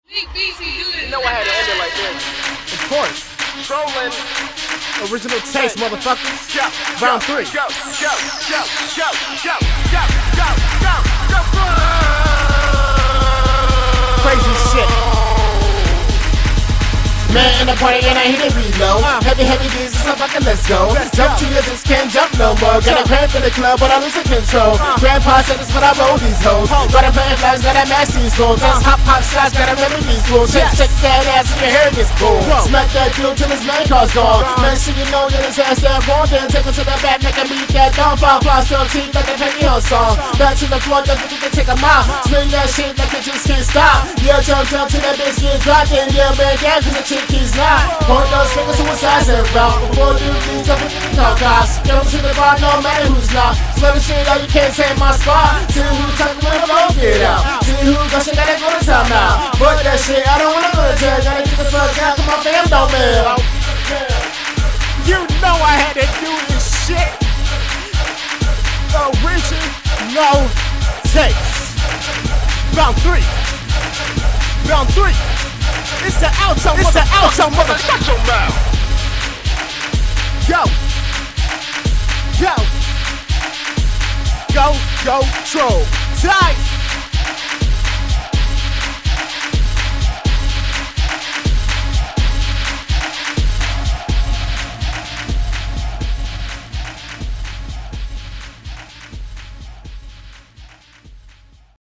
You know I had to end it like this. Of course. Trolling. Original taste, motherfuckers. Go, Round 3. Go, go, go, go, go, go, go, go, go, go. Crazy shit. Man in the party and I hit it reload. Heavy beats and stuff fucking let's go. Jump to your just can't jump no more. Got a cramp in the club but I'm losing control. Grandpa said this when I roll these hoes. Gotta play flags, gotta match these goals. That's hop shots, gotta remember these rules. Shake that ass and your hair gets cool. Smack that dude till his man car's gone. Man, so you know that his ass that wrong. Then take him to the back, make him beat that down. Fall, still teeth like a Penny Hill song. Back to the floor, don't forget to take a mile. Swing that shit like it just can't stop. Yeah, jump to that bitch get dropped. And yeah, man, yeah, cause the chick he's not. Point those fingers to his eyes and route. Before you leave, up with the guys. Get him to the bar, no matter who's not. Slow the shit out, you can't take my spot. See who's talking when the road get out. See who got shit, gotta go to time now. Fuck that shit, I don't wanna go to jail. Gotta get the fuck out, come on, fam, don't mail. You know I had to do this shit. Original taste. Round 3. Round 3. It's the outro, motherfucker. Shut your mouth. Yo. Yo. Go, troll. Tight.